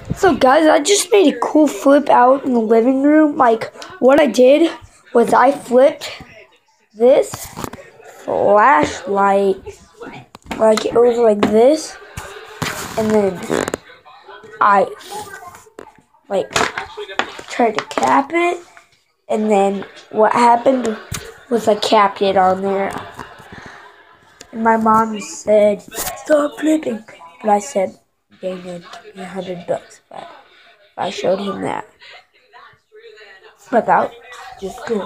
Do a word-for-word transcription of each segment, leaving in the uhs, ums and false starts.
So guys, I just made a cool flip out in the living room. Like, what I did was I flipped this flashlight, like it was like this, and then I like tried to cap it, and then what happened was I capped it on there. And my mom said, "Stop flipping," but I said, "David, give me a hundred bucks if I, if I showed him that." But that was just cool.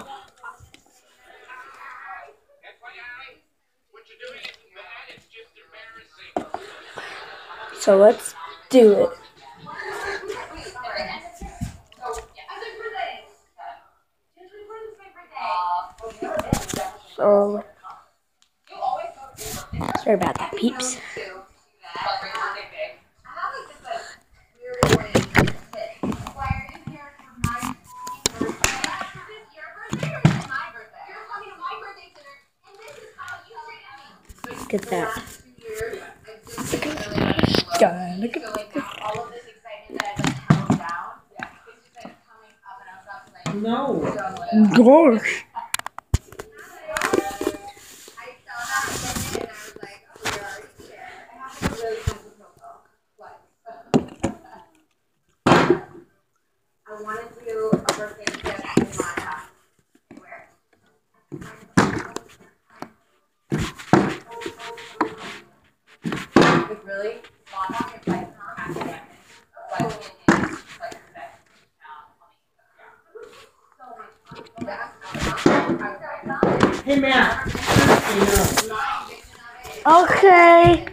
So let's do it. So, sorry about that, peeps. Look at that. Look at this guy. Look at this. No. Gosh. I wanted to do a birthday gift to Monica. Where? Like really? Monica is like academic. But it is like the best. So much fun. Hey, Matt. Okay.